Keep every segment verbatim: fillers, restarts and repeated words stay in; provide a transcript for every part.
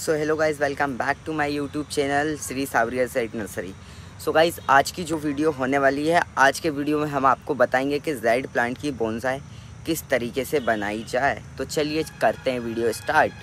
So hello guys, welcome back to my YouTube channel Shri Sawariya side nursery. So guys, आज की जो video होने वाली है, आज के वीडियो में हम आपको बताएंगे कि जेड प्लांट की बोनसाई किस तरीके से बनाई जाए। तो चलिए करते हैं video start.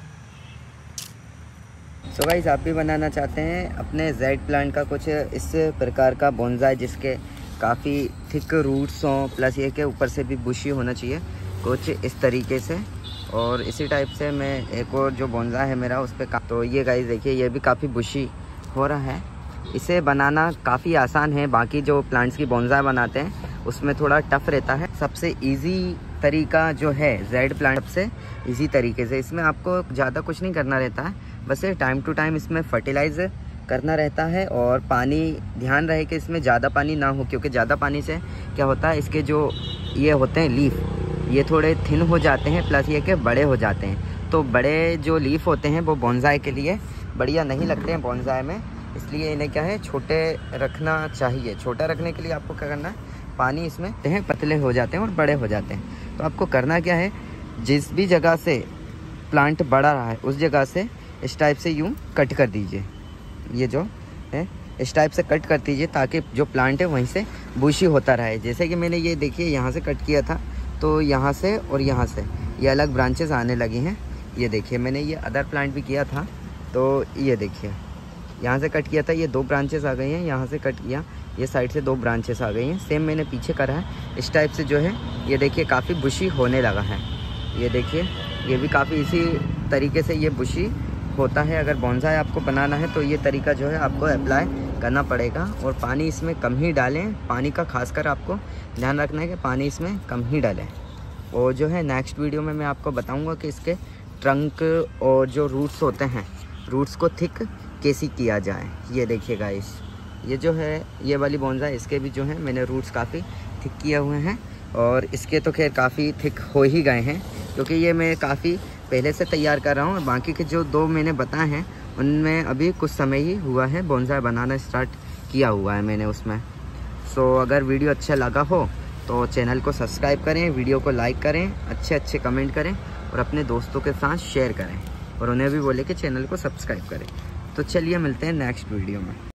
So so guys, आप भी बनाना चाहते हैं अपने जेड प्लांट का कुछ इस प्रकार का बोनसाई जिसके काफ़ी थिक रूट्स हों, प्लस ये के ऊपर से भी बुशी होना चाहिए कुछ इस तरीके से। और इसी टाइप से मैं एक और जो बोनसाई है मेरा उस पर, तो ये गाइस देखिए, ये भी काफ़ी बुशी हो रहा है। इसे बनाना काफ़ी आसान है, बाकी जो प्लांट्स की बोनसाई बनाते हैं उसमें थोड़ा टफ रहता है। सबसे इजी तरीका जो है जेड प्लांट, सबसे इजी तरीके से इसमें आपको ज़्यादा कुछ नहीं करना रहता है, बस टाइम टू टाइम इसमें फर्टिलाइज़ करना रहता है। और पानी ध्यान रहे कि इसमें ज़्यादा पानी ना हो, क्योंकि ज़्यादा पानी से क्या होता है, इसके जो ये होते हैं लीफ, ये थोड़े थिन हो जाते हैं, प्लस ये के बड़े हो जाते हैं। तो बड़े जो लीफ होते हैं वो बोनसाई के लिए बढ़िया नहीं लगते हैं बोनसाई में, इसलिए इन्हें क्या है छोटे रखना चाहिए। छोटा रखने के लिए आपको क्या करना है, पानी इसमें हैं पतले हो जाते हैं और बड़े हो जाते हैं। तो आपको करना क्या है, जिस भी जगह से प्लांट बढ़ा रहा है उस जगह से इस टाइप से यूँ कट कर दीजिए। ये जो है इस टाइप से कट कर दीजिए ताकि जो प्लांट है वहीं से बुशी होता रहे। जैसे कि मैंने ये देखिए यहाँ से कट किया था, तो यहाँ से और यहाँ से ये अलग ब्रांचेस आने लगी हैं। ये देखिए, मैंने ये अदर प्लांट भी किया था, तो ये देखिए यहाँ से कट किया था, ये दो ब्रांचेस आ गई हैं। यहाँ से कट किया, ये साइड से दो ब्रांचेस आ गई हैं। सेम मैंने पीछे करा है इस टाइप से, जो है ये देखिए काफ़ी बुशी होने लगा है। ये देखिए, ये भी काफ़ी इसी तरीके से ये बुशी होता है। अगर बोनसाई आपको बनाना है तो ये तरीका जो है आपको अप्लाई करना पड़ेगा। और पानी इसमें कम ही डालें, पानी का खासकर आपको ध्यान रखना है कि पानी इसमें कम ही डालें। और जो है नेक्स्ट वीडियो में मैं आपको बताऊंगा कि इसके ट्रंक और जो रूट्स होते हैं, रूट्स को थिक कैसे किया जाए। ये देखिए गाइस, ये जो है ये वाली बोनसाई, इसके भी जो है मैंने रूट्स काफ़ी थिक किए हुए हैं। और इसके तो खैर काफ़ी थिक हो ही गए हैं, क्योंकि ये मैं काफ़ी पहले से तैयार कर रहा हूँ। और बाकी के जो दो मैंने बताए हैं उनमें अभी कुछ समय ही हुआ है, बोनसाई बनाना स्टार्ट किया हुआ है मैंने उसमें। सो अगर वीडियो अच्छा लगा हो तो चैनल को सब्सक्राइब करें, वीडियो को लाइक करें, अच्छे अच्छे कमेंट करें और अपने दोस्तों के साथ शेयर करें, और उन्हें भी बोले कि चैनल को सब्सक्राइब करें। तो चलिए मिलते हैं नेक्स्ट वीडियो में।